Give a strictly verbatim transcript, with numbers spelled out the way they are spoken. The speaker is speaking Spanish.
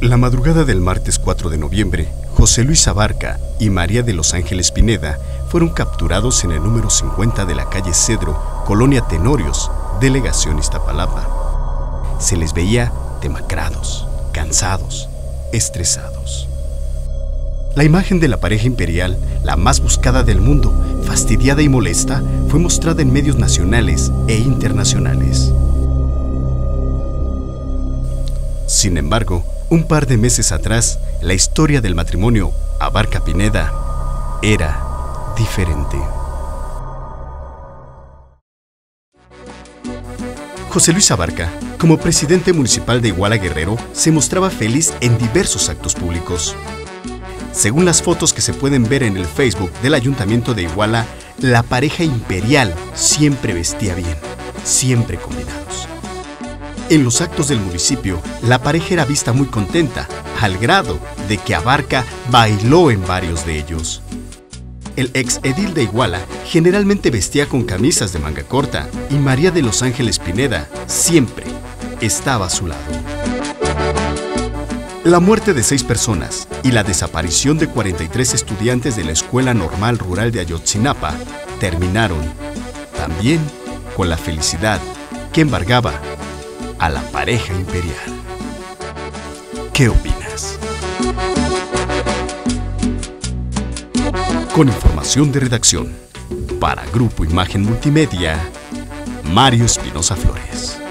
La madrugada del martes cuatro de noviembre, José Luis Abarca y María de los Ángeles Pineda fueron capturados en el número cincuenta de la calle Cedro, Colonia Tenorios, Delegación Iztapalapa. Se les veía demacrados, cansados, estresados. La imagen de la pareja imperial, la más buscada del mundo, fastidiada y molesta, fue mostrada en medios nacionales e internacionales. Sin embargo, un par de meses atrás, la historia del matrimonio Abarca-Pineda era diferente. José Luis Abarca, como presidente municipal de Iguala Guerrero, se mostraba feliz en diversos actos públicos. Según las fotos que se pueden ver en el Facebook del Ayuntamiento de Iguala, la pareja imperial siempre vestía bien, siempre combinados. En los actos del municipio, la pareja era vista muy contenta, al grado de que Abarca bailó en varios de ellos. El ex edil de Iguala generalmente vestía con camisas de manga corta y María de los Ángeles Pineda siempre estaba a su lado. La muerte de seis personas y la desaparición de cuarenta y tres estudiantes de la Escuela Normal Rural de Ayotzinapa terminaron también con la felicidad que embargaba a la pareja imperial. ¿Qué opinas? Con información de redacción, para Grupo Imagen Multimedia, Mario Espinosa Flores.